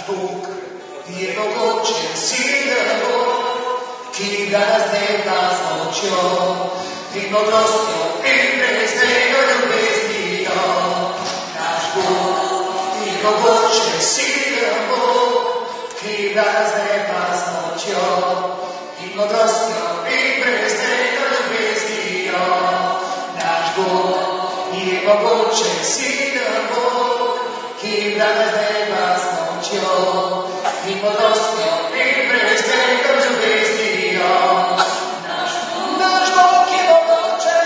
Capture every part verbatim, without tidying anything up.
Bog je mogočen, silen Bog, ki ga zdeva z močjo in modrostjo in brezmejno ljubeznijo. Naš Bog je mogočen, silen Bog, ki ga zdeva z močjo in modrostjo in brezmejno ljubeznijo. Naš Bog je mogočen, silen Bog, ki ga zdeva z močjo in modrostjo in brezmejno ljubeznijo. Naš Bog, naš Bog je mogočen,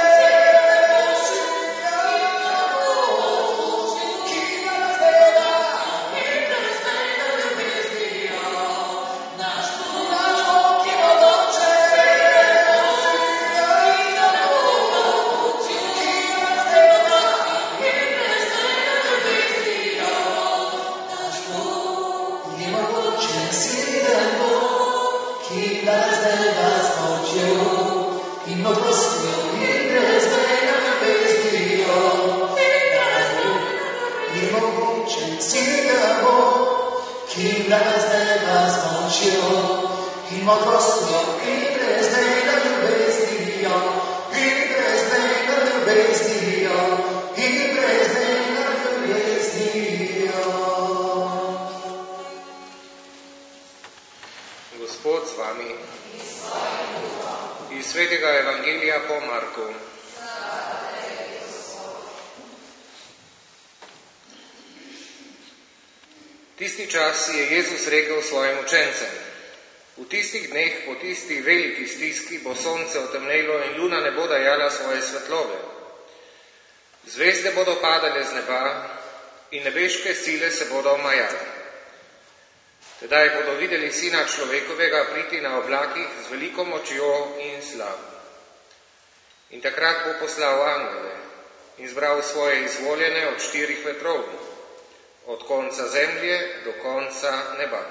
silen Bog, ki ga zdeva in brezmejno ljubeznijo. Naš Bog, naš Bog je mogočen, silen Bog, ki ga zdeva in brezmejno ljubeznijo. Naš Bog je mogočen, silen Bog, ki ga zdeva z močjo in modrostjo in brezmejno ljubeznijo. Naš Bog je mogočen, silen Bog, ki ga zdeva z močjo in modrostjo in brezmejno ljubeznijo. In brezmejno ljubeznijo, in brezmejno ljubeznijo. Gospod z vami. Iz svetega evangelija po Marku. Tisti čas je Jezus rekel svojim učencem: v tistih dneh, po tisti veliki stiski, bo sonce otemnelo in luna ne bo dajala svoje svetlove. Zvezde bodo padale z neba in nebeške sile se bodo omajale. Tedaj bodo videli Sina človekovega priti na oblakih z veliko močjo in slavo. In takrat bo poslal angele in zbral svoje izvoljene od štirih vetrov, od konca zemlje do konca neba.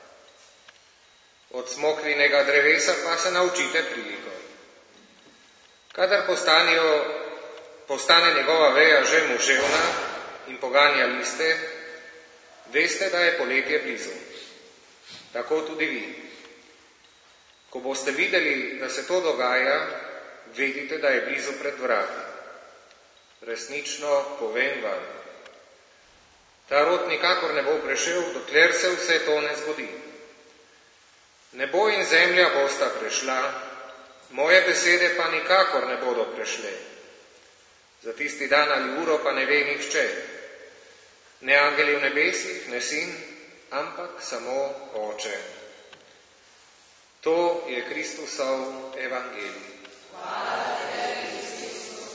Od smokvinega drevesa pa se naučite priliko. Kadar postanijo, postane njegova veja že muževna in poganja liste, veste, da je poletje blizu. Tako tudi vi. Ko boste videli, da se to dogaja, vedite, da je blizu pred vrati. Resnično povem vam, ta rod nikakor ne bo prešel, dokler se vse to ne zgodi. Nebo in zemlja bosta prešla, moje besede pa nikakor ne bodo prešle. Za tisti dan ali uro pa ne ve nihče, ne angeli v nebesih, ne sin, ampak samo Oče. To je Kristusov evangelij. Hvala tebi, Kristus.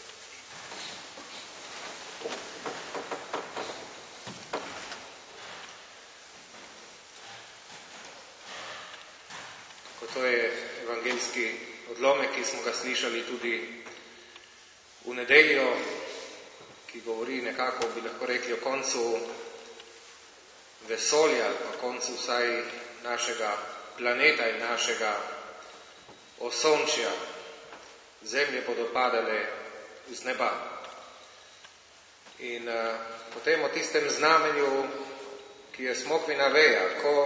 Ko to je evangeljski odlomek, ki smo ga slišali tudi v nedeljo, ki govori nekako, bi lahko rekli, o koncu vesolja, ali pa koncu vsaj našega planeta in našega osončja. Zemlje bodo padale z neba. In uh, potem o tistem znamenju, ki je smokvina veja, ko,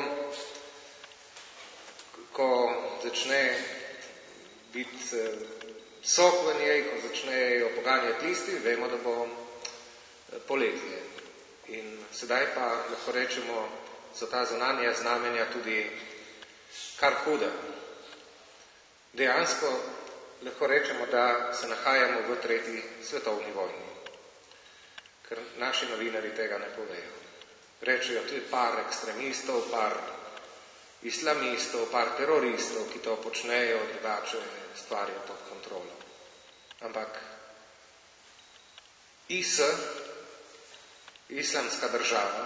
ko začne biti uh, sok v njej, ko začnejo poganjati listi, vemo, da bo poletje. In sedaj pa lahko rečemo, so ta zunanja znamenja tudi kar huda. Dejansko lahko rečemo, da se nahajamo v tretji svetovni vojni, ker naši novinari tega ne povejo. Rečejo tudi par ekstremistov, par islamistov, par teroristov, ki to počnejo, drugače stvarijo pod kontrolo. Ampak I S, islamska država,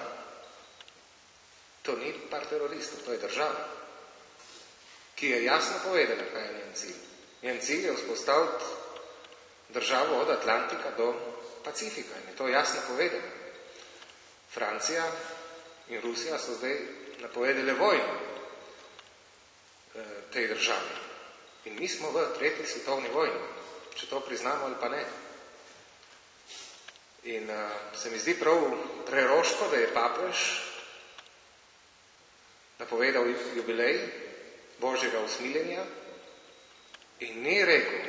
to ni par teroristov, to je država, ki je jasno povedala, kaj je njen cilj. Njen cilj je vzpostaviti državo od Atlantika do Pacifika in je to jasno povedala. Francija in Rusija so zdaj napovedale vojno tej državi. In mi smo v tretji svetovni vojni, če to priznamo ali pa ne. In uh, se mi zdi prav preroško, da je papež napovedal jubilej Božjega usmiljenja in ni rekel,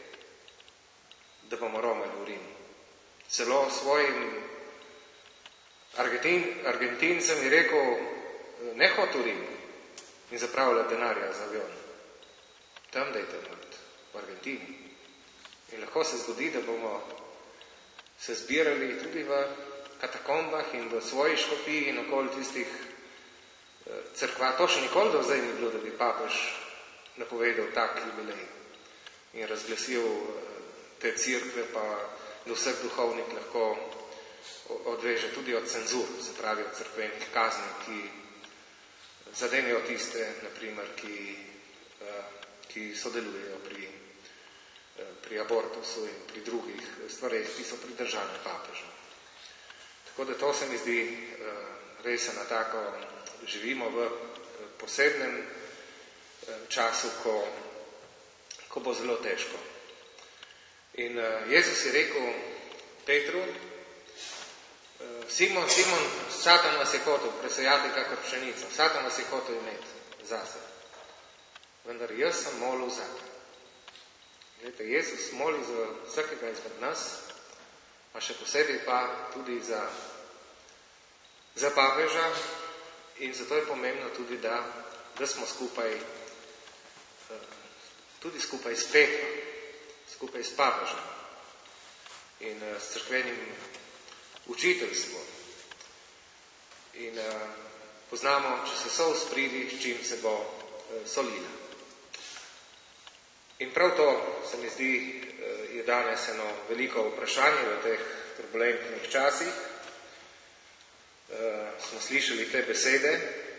da bomo romali v Rim. Celo svojim Argentin, Argentincem je rekel, ne hod v Rim in zapravljati denarja za avion. Tam dajte mrt, v Argentini. In lahko se zgodi, da bomo se zbirali tudi v katakombah in v svoji škofiji in okoli tistih cerkva. To še nikoli do zdaj ni bilo, da bi papež napovedal tak jubilej in razglasil te cerkve, pa do vseh duhovnih lahko odveže tudi od cenzur, se pravi od cerkvenih kazni, ki zadenejo tiste, naprimer, ki, ki sodelujejo pri, pri abortusu in pri drugih stvareh, ki so pridržane papežu. Tako da to se mi zdi res na tako, živimo v posebnem času, ko, ko bo zelo težko. In Jezus je rekel Petru, Simon, Simon, Satan vas je hotel presejati kakor pšenico, Satan vas je hotel imeti zase. Vendar jaz sem molil za te. Glede, Jezus moli za vsakega izmed nas, a še posebej pa tudi za, za papeža in zato je pomembno tudi, da, da smo skupaj, tudi skupaj s Petrom, skupaj s papežem in s cerkvenim učiteljstvom. In uh, poznamo, če se sol spridi, s čim se bo uh, solila. In prav to se mi zdi, uh, je danes eno veliko vprašanje v teh turbulentnih časih. Uh, smo slišali te besede.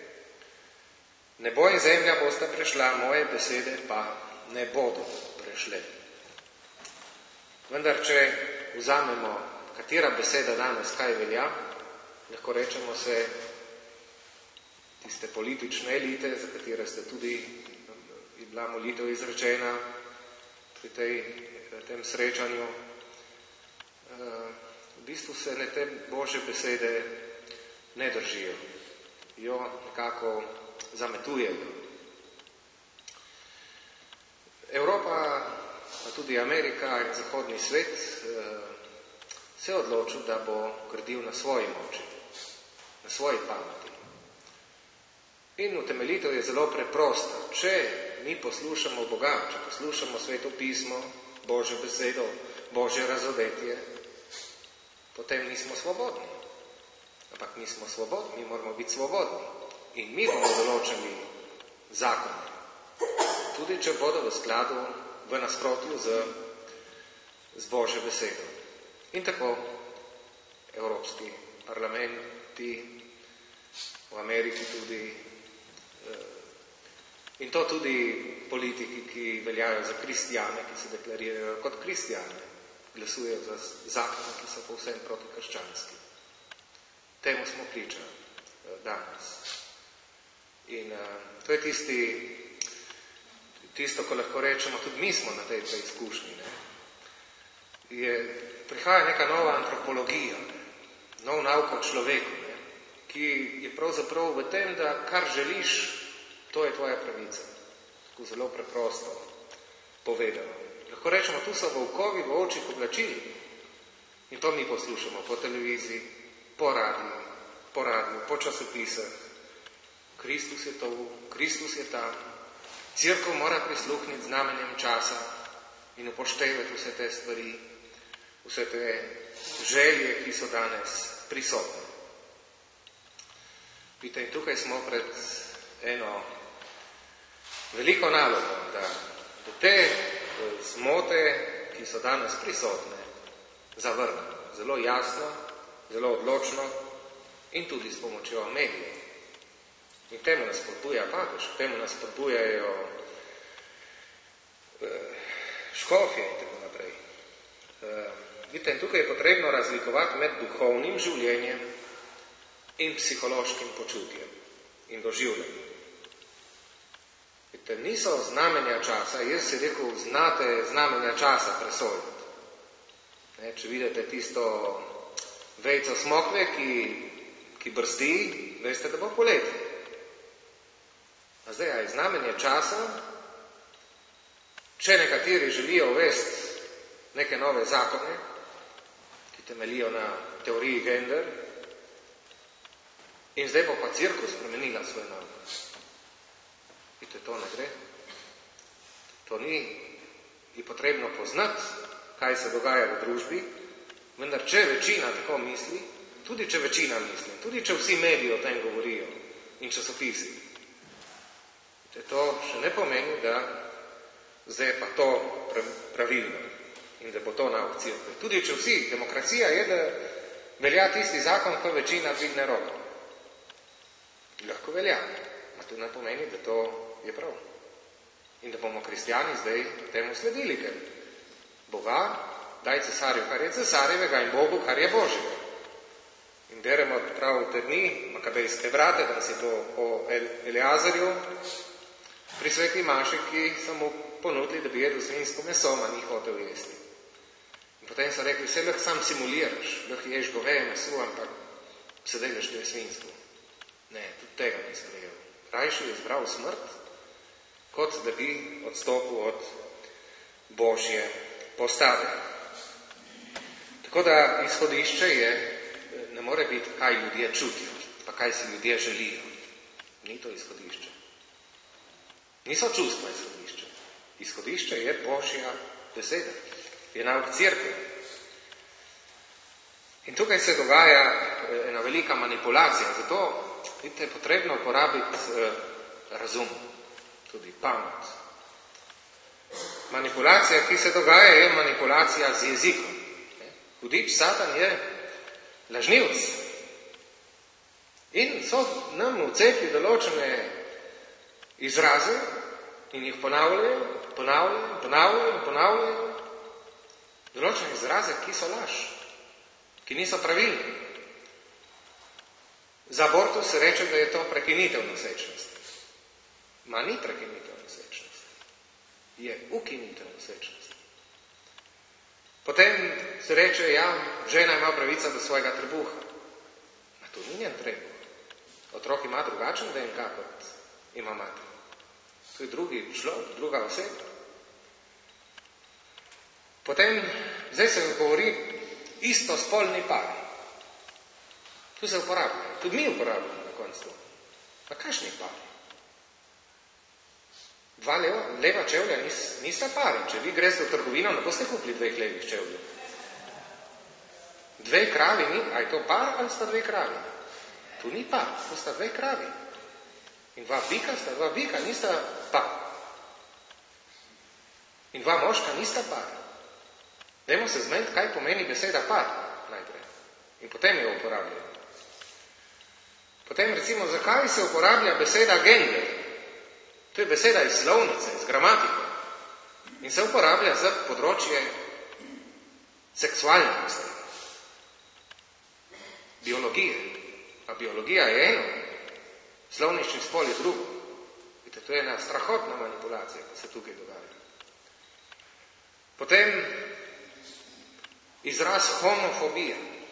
Nebo in zemlja bosta prešla, moje besede pa ne bodo prešle. Vendar, če vzamemo, katera beseda danes kaj velja, lahko rečemo se tiste politične elite, za katere ste tudi je bila molitev izrečena pri tej, tem srečanju. V bistvu se ne te Božje besede ne držijo, jo nekako zametujejo. Evropa, pa tudi Amerika in zahodni svet se je odločil, da bo gradil na svoji moči, na svoji pameti. In utemeljitev je zelo preprosta. Če mi poslušamo Boga, če poslušamo Sveto pismo, Božjo besedo, Božje razodetje, potem nismo svobodni. Ampak mi smo svobodni, mi moramo biti svobodni. In mi bomo določili zakone. Tudi če bodo v skladu, v nasprotju z, z Božjo besedo. In tako Evropski parlamenti, v Ameriki tudi, in to tudi politiki, ki veljajo za kristjane, ki se deklarirajo kot kristjane, glasujejo za zakone, ki so povsem protikrščanski. Temu smo priča danes. In to je tisti, tisto, ko lahko rečemo, tudi mi smo na tej preizkušnji. Ne? Je, prihaja neka nova antropologija, ne? Nov nauk o človeku, ne? Ki je pravzaprav v tem, da kar želiš, to je tvoja pravica. Tako zelo preprosto povedano. Lahko rečemo, tu so volkovi v očih oblačili. In to mi poslušamo po televiziji, po radiju, po radiju, po časopisah. Kristus je to, Kristus je tam. Cerkev mora prisluhniti znamenjem časa in upoštevati vse te stvari, vse te želje, ki so danes prisotne. Vidite, in tukaj smo pred eno veliko nalogo, da do te zmote, ki so danes prisotne, zavrnemo. Zelo jasno, zelo odločno in tudi s pomočjo medijev. In temu nas spodbuja papež, temu nas spodbujajo škofje in tako naprej. Vidite, in tukaj je potrebno razlikovati med duhovnim življenjem in psihološkim počutjem in doživljanjem. Vidite, niso znamenja časa, jaz si rekel, znate znamenja časa presojati. Ne, če vidite tisto vejco smokve, ki, ki brzdi, veste, da bo poletje. A zdaj, a je znamenje časa, če nekateri želijo uvesti neke nove zakone, ki temeljijo na teoriji gender, in zdaj bo pa cirkus spremenila svoj nauk. Vidite, to ne gre. To ni, je potrebno poznati, kaj se dogaja v družbi, vendar če večina tako misli, tudi če večina misli, tudi če vsi mediji o tem govorijo in časopisi, to še ne pomeni, da zdaj pa to pravilno in da bo to nauk cirkve. Tudi če vsi, demokracija je, da velja tisti zakon, ko večina dvigne roko. Lahko velja, a to ne pomeni, da to je prav. In da bomo kristjani zdaj temu sledili, ker Boga daj cesarju, kar je cesarjevega, in Bogu, kar je Božjega. In beremo prav te dni, makabejske brate, da si bo o Eleazarju, pri sveti maši, ki so mu ponudili, da bi jedel svinjsko meso, a ni hotel jesti. In potem so rekli, vse lahko sam simuliraš, lahko ješ goveje meso, ampak se delaš, da je svinjsko. Ne, tudi tega nisem vedel. Rajši je izbral smrt, kot da bi odstopil od Božje postave. Tako da izhodišče je, ne more biti, kaj ljudje čutijo, pa kaj si ljudje želijo. Ni to izhodišče. Niso čustva izhodišče. Izhodišče je Božja beseda. Je nauk cirkve. In tukaj se dogaja ena velika manipulacija. Zato vidite, je potrebno uporabiti eh, razum, tudi pamet. Manipulacija, ki se dogaja, je manipulacija z jezikom. Hudič Satan je lažnivc. In so nam vcepili določene izraze in jih ponavljajo, ponavljajo, ponavljajo, ponavljajo. Določene izraze, ki so laž, ki niso pravilni. Za abortus se reče, da je to prekinitev nosečnosti. Ma ni prekinitev nosečnosti. Je ukinitev nosečnosti. Potem se reče, ja, žena ima pravica do svojega trebuha. Ma to ni njen trebuh. Otrok ima drugačen D N K, kot ima mati. To je drugi človek, druga oseba. Potem, zdaj se govori istospolni pari. Tu se uporablja. Tudi mi uporabljamo na koncu. Pa kakšni pari? Dva leva, leva čevlja nis, nista pari. Če vi greste v trgovino, ne boste kupili dveh levih čevljev. Dve kravi ni, a je to par ali sta dve kravi? Tu ni par, to sta dve kravi. In dva bika sta dva bika, nista par. In dva moška nista par. Dajmo se zmeniti, kaj pomeni beseda par najprej. In potem jo uporabljajo. Potem recimo, zakaj se uporablja beseda gender? To je beseda iz slovnice, iz gramatike. In se uporablja za področje seksualnosti. Biologije. A biologija je eno, slovnični spol je drugo. Vidite, to je ena strahotna manipulacija, ki se tukaj dogaja. Potem izraz homofobija.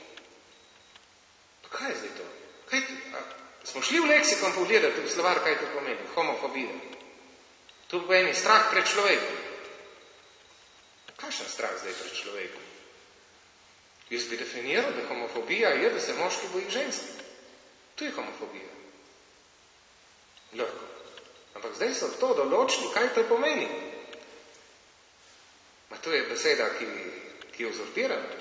Pa kaj je zdaj to? Kaj, a, smo šli v leksikon pogledati v slovar, kaj to pomeni? Homofobija. To pomeni strah pred človekom. Kakšen strah zdaj pred človekom? Jaz bi definiral, da homofobija je, da se moški boji ženski. To je homofobija. Lahko. Ampak zdaj so to določili, kaj to pomeni. Ma to je beseda, ki, ki je uzurpirana.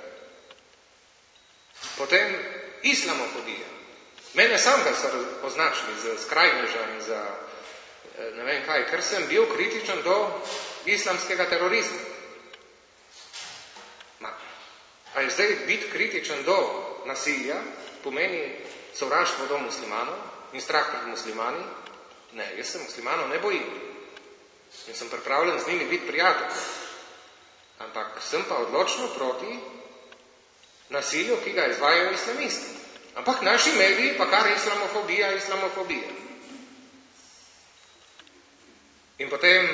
Potem islamofobija. Mene samega so označili za skrajneža in za ne vem kaj, ker sem bil kritičen do islamskega terorizma. Ma, a je zdaj biti kritičen do nasilja pomeni sovraštvo do muslimanov in strah pred muslimani? Ne, jaz se muslimanov ne bojim. In sem pripravljen z njimi biti prijatelj. Ampak sem pa odločno proti nasilju, ki ga izvajajo islamisti. Ampak naši mediji pa kar islamofobija, islamofobija. In potem,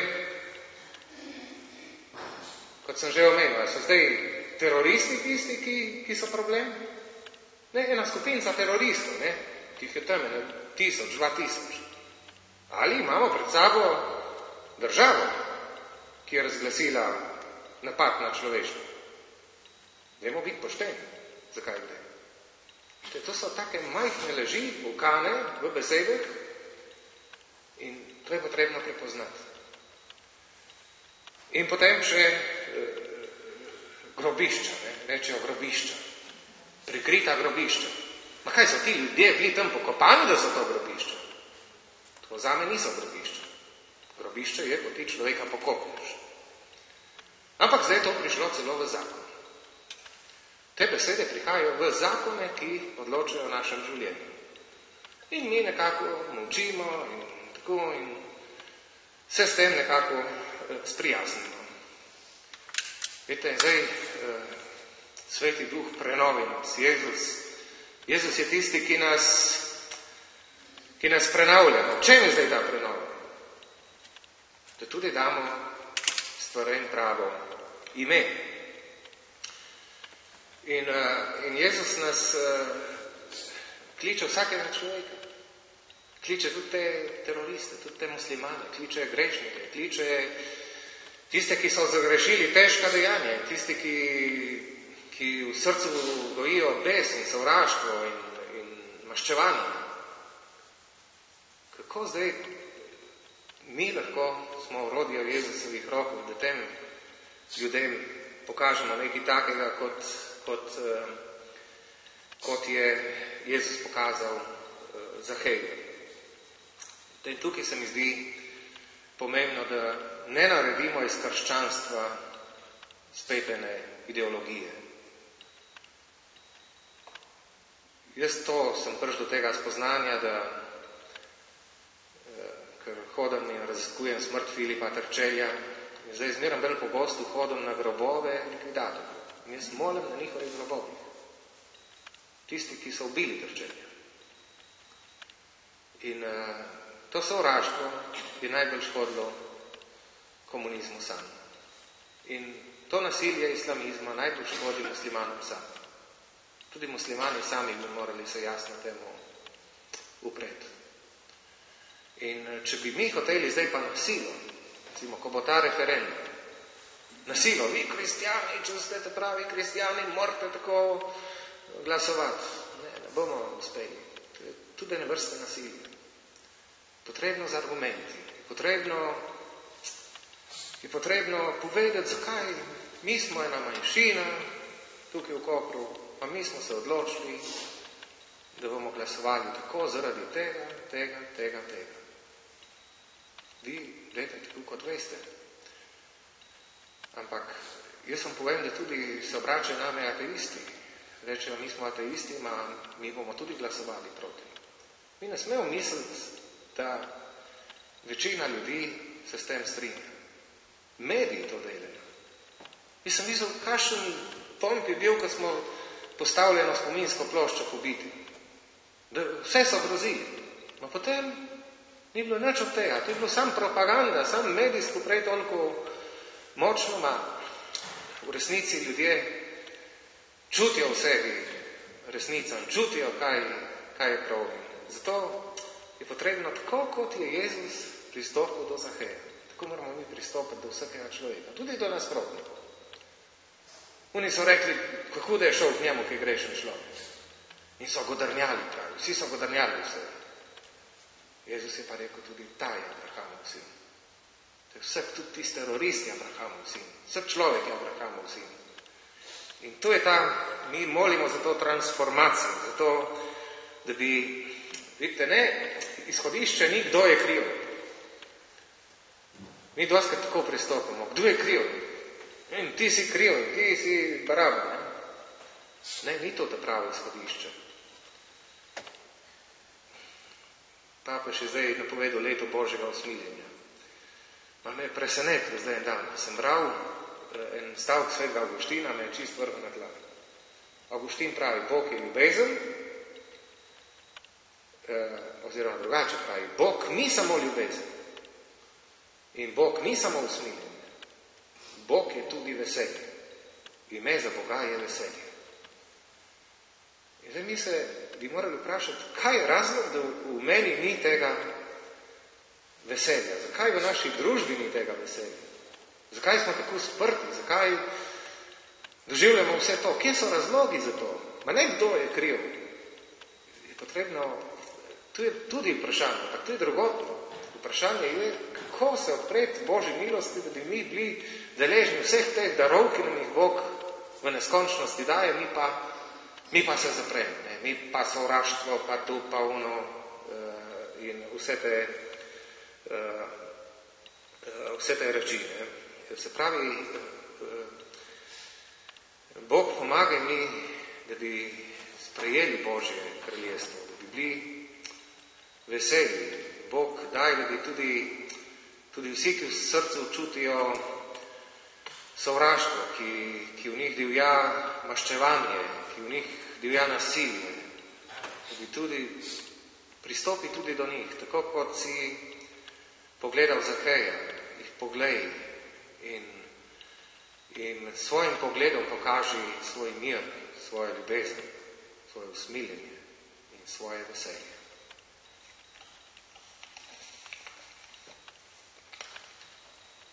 kot sem že omenil, so zdaj teroristi tisti, ki, ki so problem? Ne, ena skupinca teroristov, ne, ki jih je tam ene tisoč, dva tisoč. Ali imamo pred sabo državo, ki je razglasila napad na človeštvo. Dajmo biti pošteni. Zakaj gre? To so take majhne leži, vkane v besedah in to je potrebno prepoznati. In potem še eh, grobišča, ne? Rečejo grobišča. Prikrita grobišča. Ma kaj so ti ljudje bili tam pokopani, da so to grobišča? To zame niso grobišča. Grobišče je, ko ti človeka pokopneš. Ampak zdaj je to prišlo celo v zakon. Te besede prihajajo v zakone, ki odločajo o našem življenju. In mi nekako molčimo in tako in se s tem nekako sprijaznimo. Vete, zdaj eh, Sveti Duh prenovi nas, Jezus. Jezus je tisti, ki nas, ki nas prenavlja. O čem je zdaj ta prenova? Da tudi damo stvarem pravo ime. In, uh, in Jezus nas uh, kliče vsakega človeka. Kliče tudi te teroriste, tudi te muslimane, kliče grešnike, kliče tiste, ki so zagrešili težka dejanja, tisti, ki, ki v srcu gojijo bes in sovraštvo in, in maščevanje. Kako zdaj mi lahko smo orodje v Jezusovih rokah, da tem ljudem pokažemo nekaj takega, kot, kot, kot je Jezus pokazal Zaheju. Tukaj se mi zdi pomembno, da ne naredimo iz krščanstva spetene ideologije. Jaz to sem prišel do tega spoznanja, da ker hodim in raziskujem smrt Filipa Trčelja, in zdaj zmeram bolj pogosto hodim na grobove likvidatorjev. In jaz molim na njihovih grobovih. Tisti, ki so ubili Trčelja. In uh, to sovraštvo je najbolj škodilo komunizmu sam. In to nasilje islamizma najbolj škodi muslimanom sam. Tudi muslimani sami bi morali se jasno temu upreti. In če bi mi hoteli zdaj pa na silo, recimo, ko bo ta referendum, na silo, vi kristjani, če ste pravi kristjani, morate tako glasovati. Ne, ne bomo uspeli. Tudi ne vrste nasilje. Potrebno z argumenti. Potrebno, je potrebno povedati, zakaj mi smo ena manjšina tukaj v Kopru, pa mi smo se odločili, da bomo glasovali tako zaradi tega, tega, tega, tega. Vi gledajte, tako kot veste. Ampak jaz vam povem, da tudi se obračajo name ateisti. Rečejo, mi smo ateisti, ma mi bomo tudi glasovali proti. Mi ne smemo misliti, da večina ljudi se s tem strinja. Mediji to delajo. Jaz sem videl, kakšen pomp je bil, ko smo postavljeno spominsko ploščo pobiti. Da vse so grozili. Ma potem ni bilo nič od tega. To je bilo sam propaganda, sam medijsko prej toliko močno, ma v resnici ljudje čutijo v sebi resnico in čutijo, kaj, kaj je prav. Zato je potrebno, tako kot je Jezus pristopil do Zaheja, tako moramo mi pristopiti do vsakega človeka, tudi do nasprotnikov. Oni so rekli, kako da je šel k njemu, ki je grešen človek. In so godrnjali, pravi. Vsi so godrnjali vse. Jezus je pa rekel, tudi ta je Abrahamov sin. To je vsak, tudi tisti terorist je Abrahamov sin. Vsak človek je Abrahamov sin. In to je ta, mi molimo za to transformacijo, za to, da bi, vidite, ne, izhodišče ni, kdo je kriv. Mi doskrat tako pristopimo, kdo je kriv? In ti si kriv, in ti si baraben. Ne? ne, ni to ta pravo izhodišče. Papež je zdaj napovedal leto Božjega usmiljenja. Pa me je presenetilo zdaj en dan. Sem bral en stavek svetega Avguština, me je čist vrgel na tla. Avguštin pravi, Bog je ljubezen, eh, oziroma drugače pravi, Bog ni samo ljubezen. In Bog ni samo usmiljenje. Bog je tudi veselje. Ime za Boga je veselje. In zdaj mi se bi morali vprašati, kaj je razlog, da v meni ni tega veselja? Zakaj v naši družbi ni tega veselja? Zakaj smo tako sprti? Zakaj doživljamo vse to? Kje so razlogi za to? Ma ne kdo je kriv. Je potrebno, tu je tudi vprašanje, ampak tu je drugotno. Vprašanje je, kako se odpreti Božji milosti, da bi mi bili deležni vseh teh darov, ki nam jih Bog v neskončnosti daje, mi pa, mi pa se zapremo. Ne? Mi pa sovraštvo, pa tu, pa uno uh, in vse te, uh, uh, vse te reči. Ne? Se pravi, uh, Bog pomaga mi, da bi sprejeli Božje kraljestvo, da bi bili veseli. Bog daj, da bi tudi, tudi vsi, ki v srcu čutijo sovraštvo, ki, ki v njih divja maščevanje, ki v njih divja nasilje, da bi tudi pristopi tudi do njih, tako kot si pogledal Zakeja, jih poglej in, in svojim pogledom pokaži svoj mir, svojo ljubezen, svoje usmiljenje in svoje veselje.